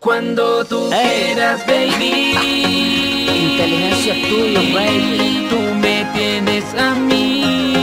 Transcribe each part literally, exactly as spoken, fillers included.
Cuando tú Hey. quieras, baby. Inteligencia Studio, baby. Tú me tienes a mí.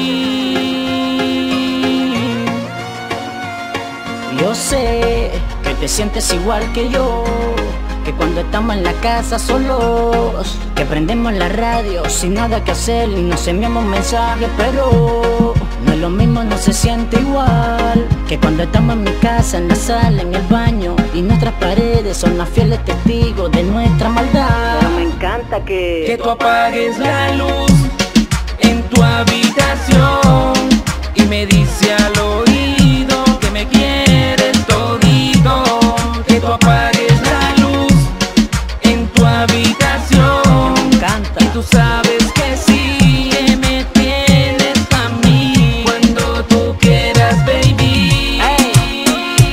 Yo sé que te sientes igual que yo, que cuando estamos en la casa solos, que prendemos la radio sin nada que hacer y nos enviamos mensajes, pero no es lo mismo, no se siente igual que cuando estamos en mi casa, en la sala, en el baño, y nuestras paredes son las fieles testigos de nuestra maldad. Pero me encanta que Que tú apagues la luz en tu habitación y me dice al oído que me quieres todito. Que tú apagues la luz en tu habitación. me encanta. Y tú sabes que sí, que me tienes a mí. Cuando tú quieras, baby. Hey.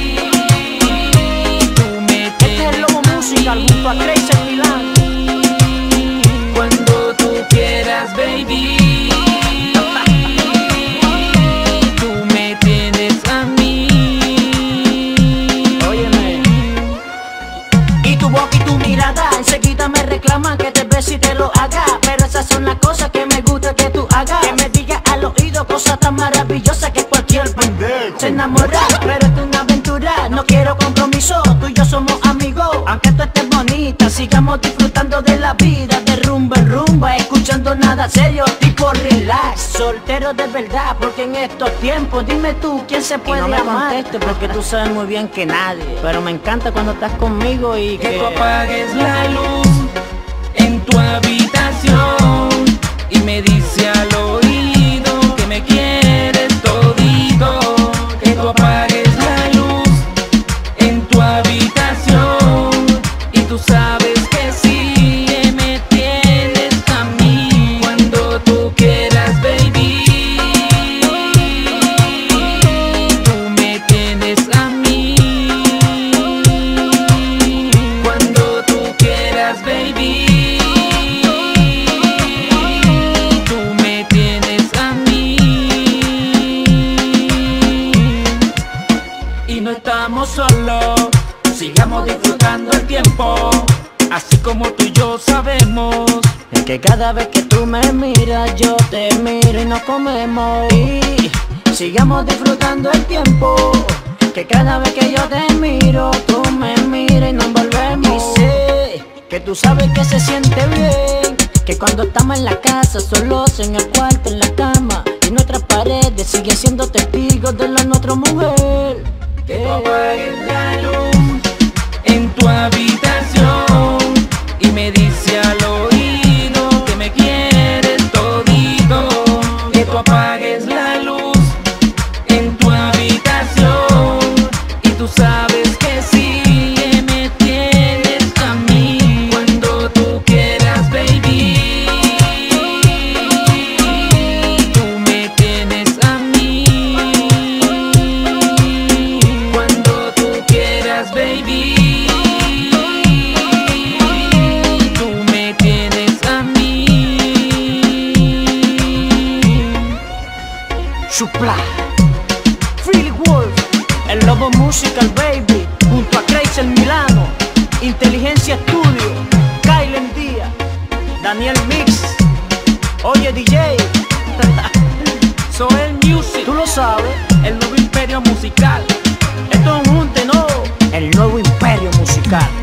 Tú me Este es tienes el Lobo Musical junto a Crazy en Milán. Cuando tú quieras, baby. Tú me tienes a mí. Óyeme. Y tu boca y tu mirada enseguida me reclaman que te bese y te lo haga. Pero esas son las cosas que me gusta que tú hagas. Que me digas al oído cosas tan maravillosas que cualquier pendejo se enamora. Pero esto es una aventura, no quiero compromiso. Tú y yo somos amigos, aunque tú estés bonita. Sigamos disfrutando de la vida, de rumba en rumba, escuchando nada serio, tipo relax. Soltero de verdad, porque en estos tiempos, dime tú, ¿quién se puede amar? No me conteste porque tú sabes muy bien que nadie. Pero me encanta cuando estás conmigo y Que que tú apagues la luz en tu habitación y me dice al oído que me quieres todito. Que tú apagues la luz en tu habitación y tú sabes que sí, que me tienes a mí. Cuando tú quieras, baby. Tú me tienes a mí. Cuando tú quieras, baby. Tú me tienes a mí. Y no estamos solos, sigamos disfrutando el tiempo, así como tú y yo sabemos. es que cada vez que tú me miras yo te miro y nos comemos. Y sigamos disfrutando el tiempo, que cada vez que yo te miro tú me miras y nos volvemos. Y sé que tú sabes que se siente bien, que cuando estamos en la casa solos, en el cuarto, en la cama, y nuestras paredes siguen siendo testigos de lo nuestro, mujer. Que tú apagues la luz en tu habitación y me dice al oído que me quieres todito. Que tú apagues la luz en tu habitación y tú sabes que sí, que me tienes a mí. Cuando tú quieras, baby. Tú me tienes a mí. Cuando tú quieras, baby. Tú me tienes a mí. Supla, Philly Wolf, el Lobo Musical, baby, junto a Crazy en Milano, Inteligencia Studio, Kylen Díaz, Daniel Mix, oye D J, Soel Music, tú lo sabes, el nuevo imperio musical. esto es un junte, no, el nuevo imperio musical.